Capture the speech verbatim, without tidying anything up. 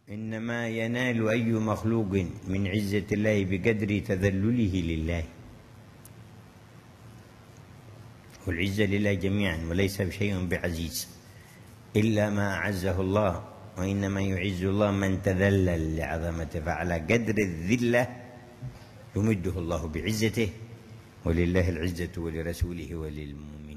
إنما ينال أي مخلوق من عزة الله بقدر تذلله لله، والعزة لله جميعا، وليس شيء بعزيز إلا ما أعزه الله، وإنما يعز الله من تذلل لعظمته، فعلى قدر الذلة يمده الله بعزته، ولله العزة ولرسوله وللمؤمنين.